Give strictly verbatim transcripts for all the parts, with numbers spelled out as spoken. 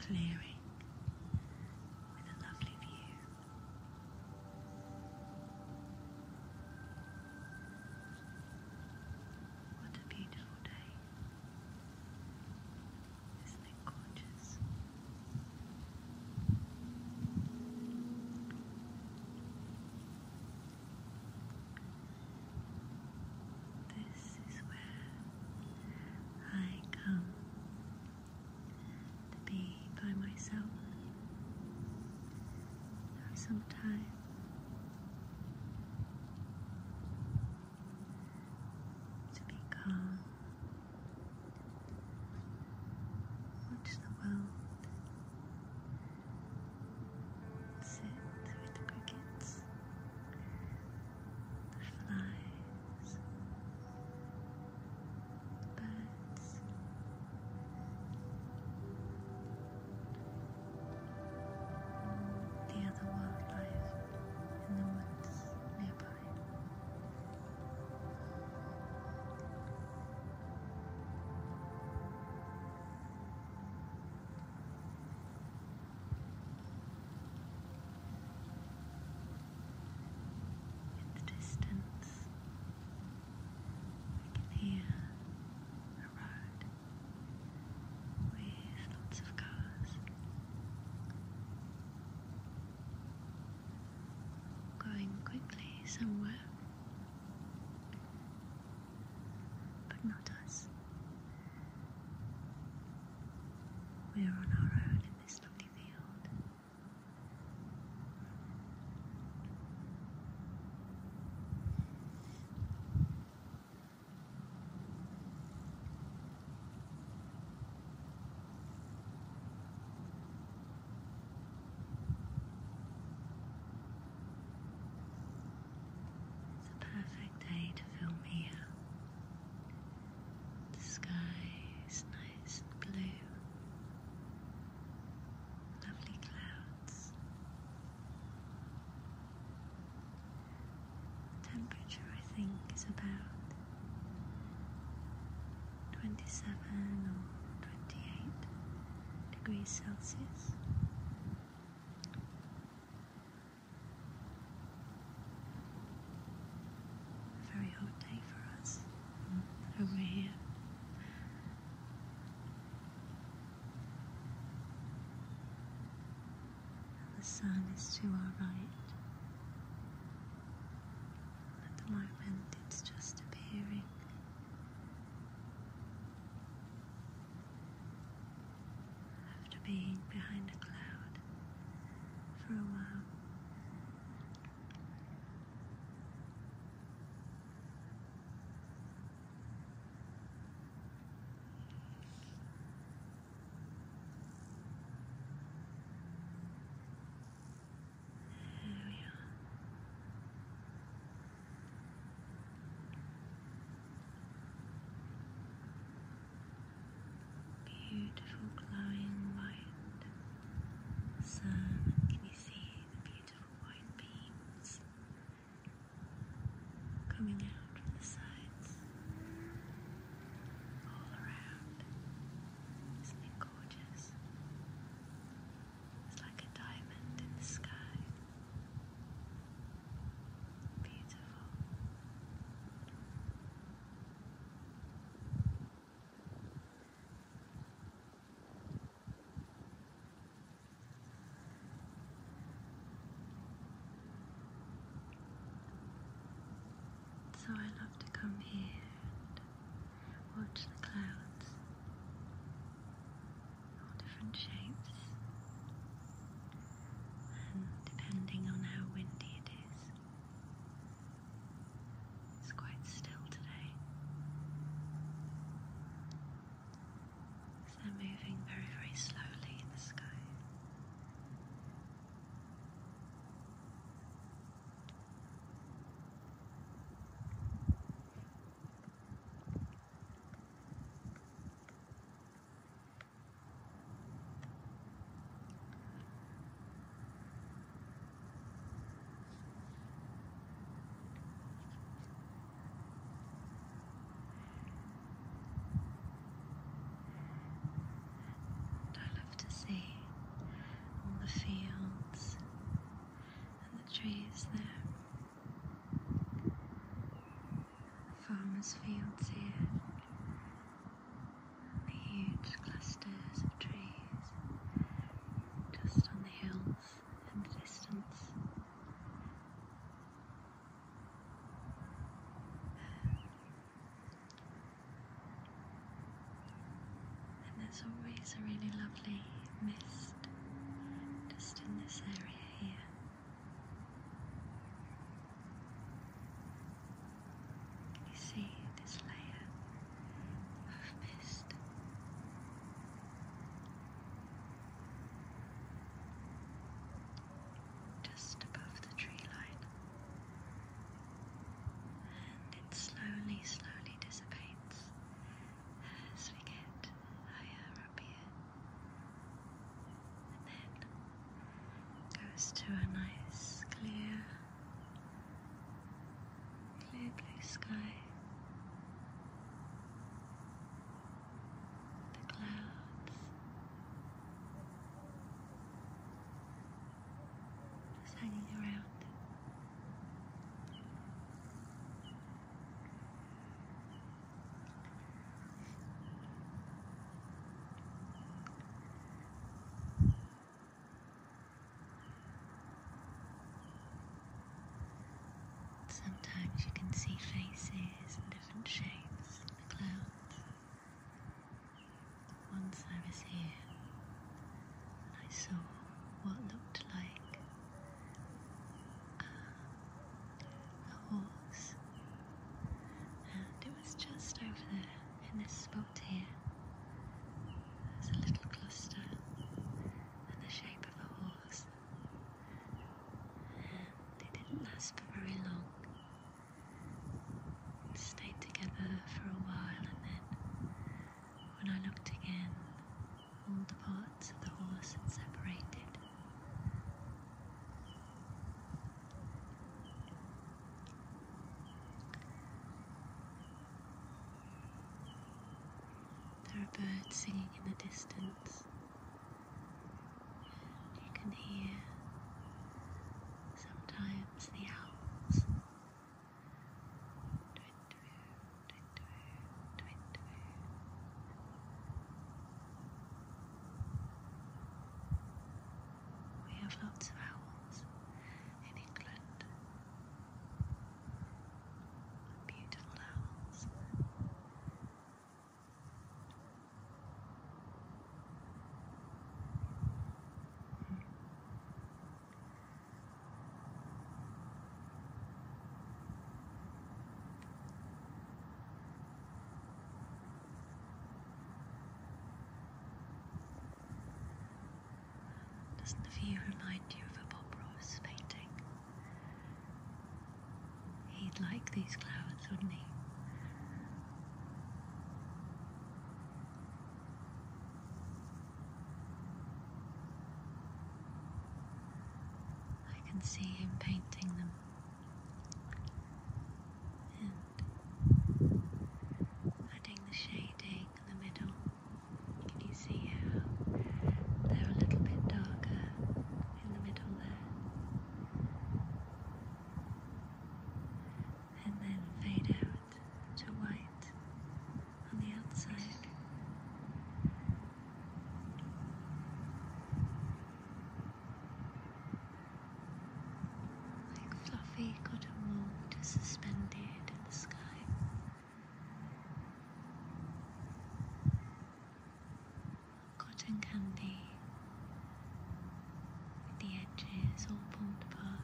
clearing with a lovely view. What a beautiful day. Isn't it gorgeous? This is where I come to be by myself, have some time to be calm, watch the world, sit with the crickets, the flies, the birds, the other wildlife in the woods nearby. In the distance, I can hear a road with lots of cars going quickly somewhere, but not us. We're on our own in this lovely field. It's a perfect day to film here. The sky is nice and blue. Lovely clouds. The temperature, I think, is about twenty-seven or twenty-eight degrees Celsius. A very hot day for us over here. And the sun is to our right. At the moment it's just appearing. After being behind a cloud for a while. There we are. Beautiful glowing white sun. Can you see the beautiful white beams coming out from the sides all around? Isn't it gorgeous? It's like a diamond in the sky. Beautiful. So I love to come here and watch the clouds, all different shapes, and depending on how windy it is, it's quite still today. So they're moving very, very slowly in the sky. I love is there. Farmers' fields here. The huge clusters of trees just on the hills in the distance. And there's always a really lovely mist just in this area here. Can you see this layer of mist? Just above the tree line, and it slowly, slowly dissipates as we get higher up here, and then goes to a nice clear, clear blue sky. The clouds just hanging around. Sometimes you can see faces in different shapes in the clouds. Once I was here and I saw what looked like uh, a horse, and it was just over there in this spot here. There's a little cluster in the shape of a horse, and it didn't last for very long. It stayed together for a while, and then when I looked again, all the parts of the horse had separated. There are birds singing in the distance. You can hear sometimes the owls. Twit-twoo, twit-twoo, twit-twoo. We have lots of owls in England. Beautiful owls. Doesn't the view remind you of a Bob Ross painting? He'd like these clouds, wouldn't he? I can see him painting them. And adding the shading in the middle. Can you see how they're a little bit darker in the middle there, and then fade out to white on the outside. Like fluffy cotton wool just suspended in the sky. Cotton candy with the edges all pulled apart.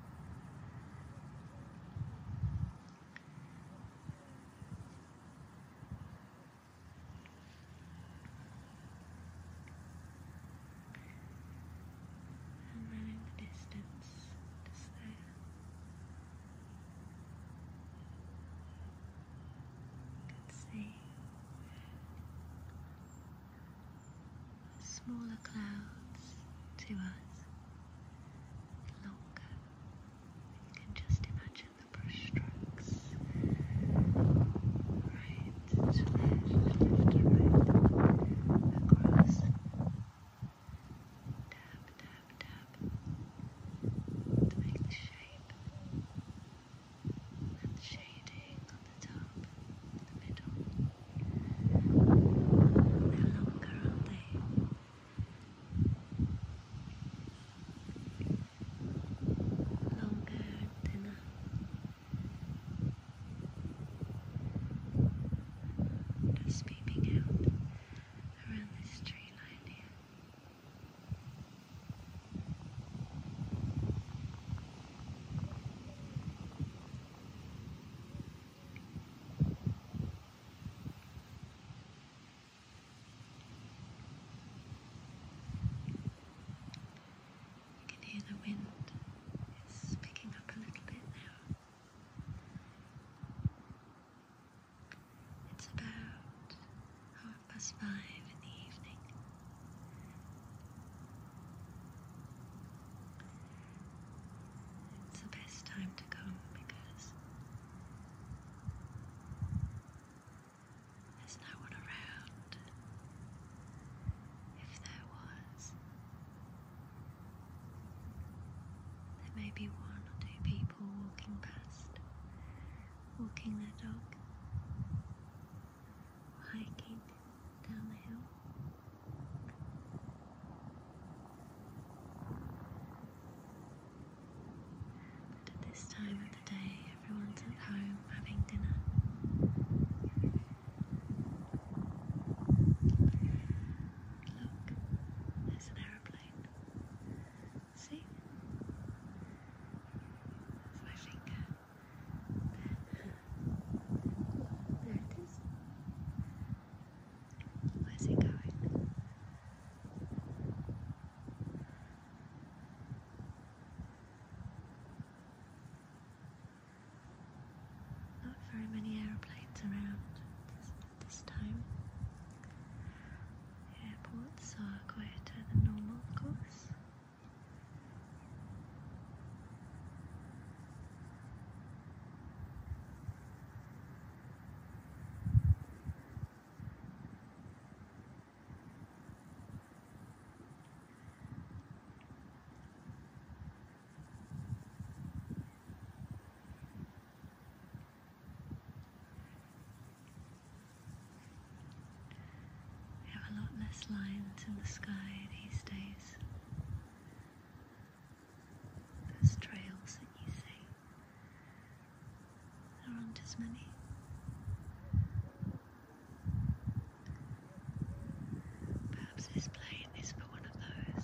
And then in the distance, just there, you can see smaller clouds to us, longer. You can just imagine the brush strokes, right to left, left to right, across, dab, dab, dab, to make the shape past five in the evening. It's the best time to come because there's no one around. If there was, there may be one or two people walking past, walking their dog, or hiking down the hill. But at this time of the day, everyone's at home having dinner. Look, there's an aeroplane. See? That's my finger. There it is. Where's it going? Not very many aeroplanes around this, this time. Airports are quieter than normal, of course. We have a lot less lines in the sky these days. Those trails that you see, there aren't as many. Perhaps this plane is for one of those.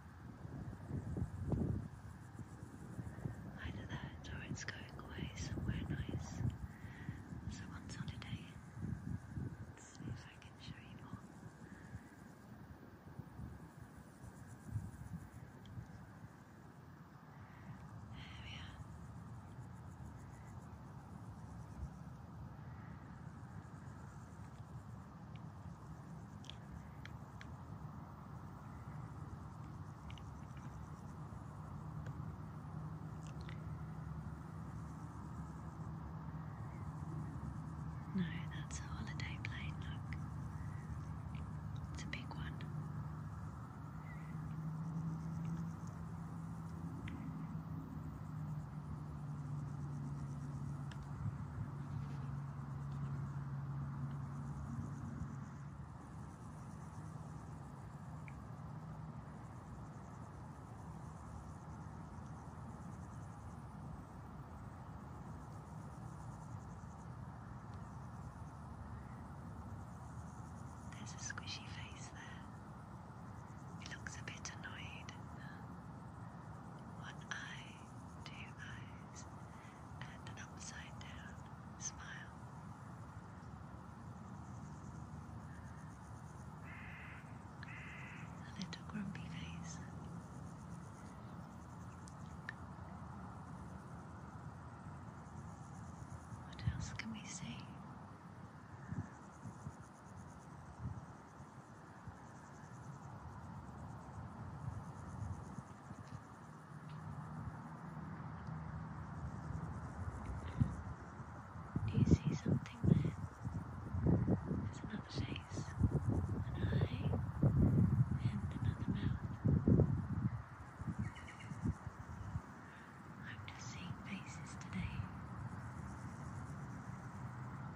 Either that or it's going away somewhere nice. Someone's holiday. Let's see if I can show you more. There we are. No, that's a holiday plane, look. It's a big one. There's a squishy face there. He looks a bit annoyed. One eye, two eyes, and an upside down smile. A little grumpy face. What else can we see? Do you see something there? There's another face, an eye, and another mouth. I'm just seeing faces today.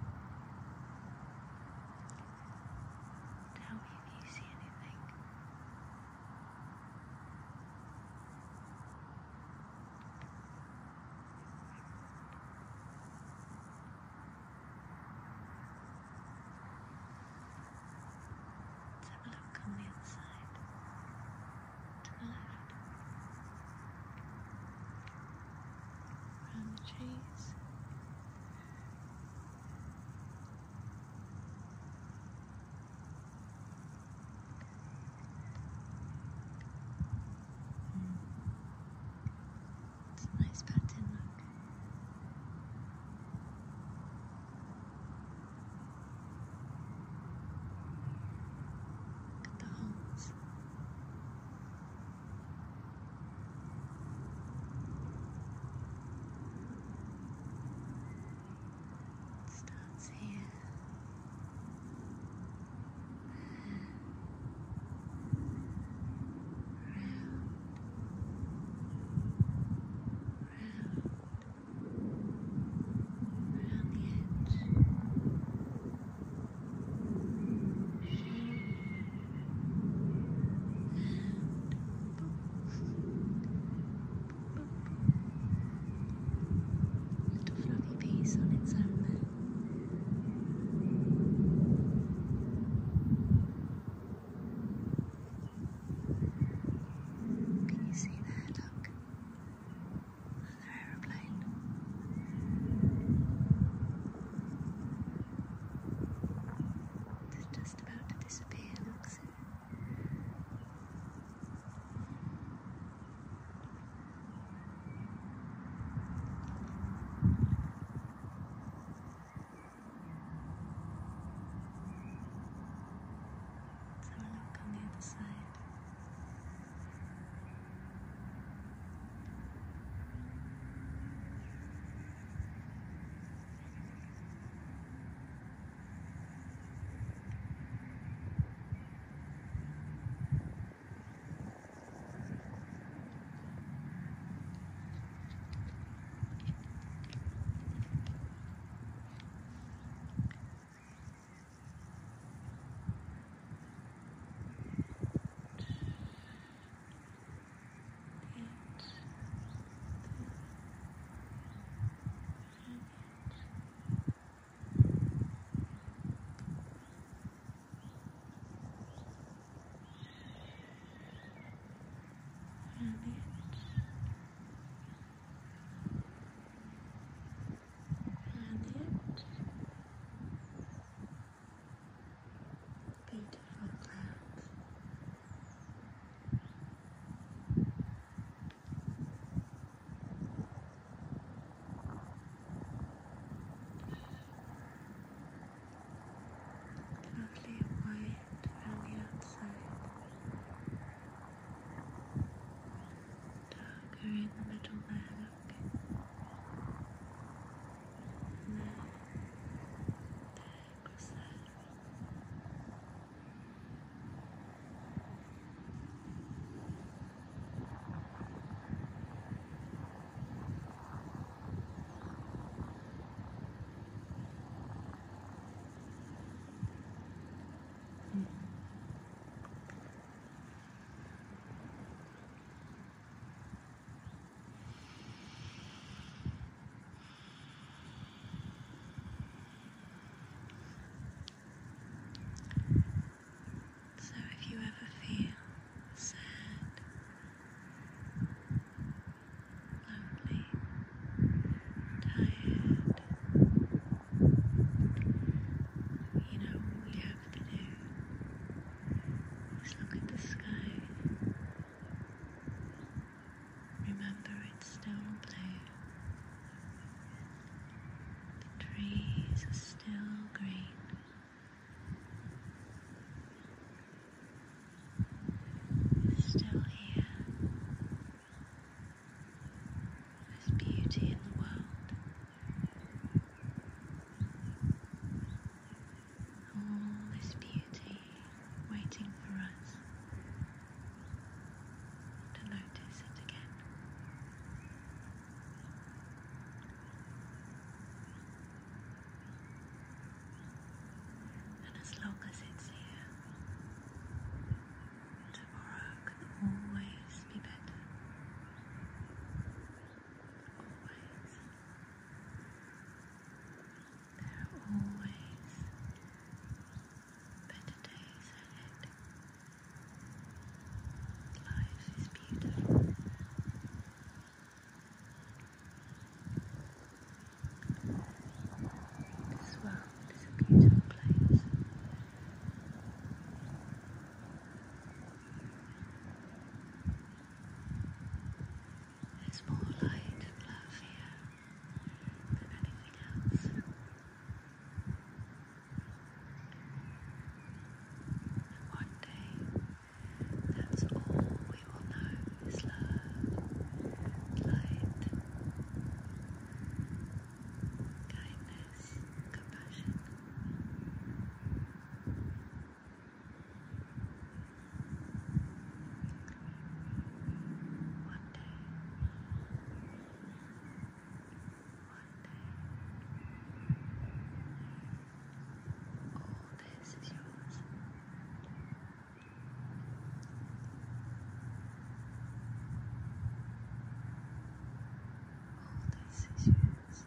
Christmas.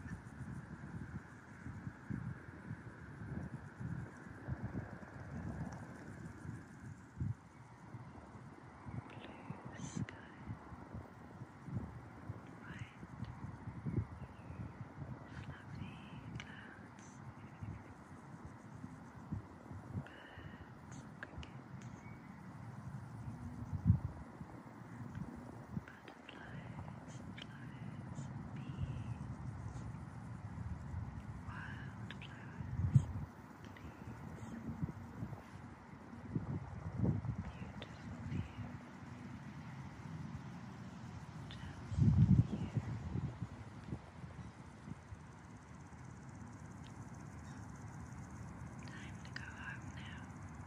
Blue sky, white, fluffy clouds, birds and crickets, butterflies and flies and bees, wildflowers and lilies. Beautiful view, just you. Time to go home now.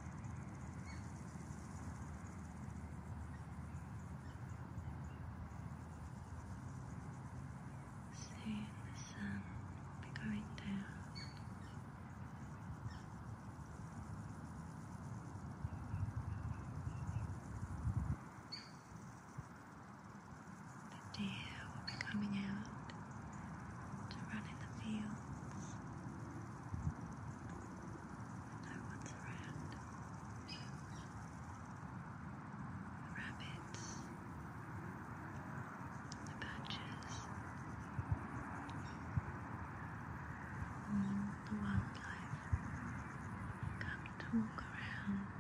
Soon the sun will be going down. The deer will be coming out to run in the fields. No one's around. The rabbits, the badgers, all the wildlife come to walk around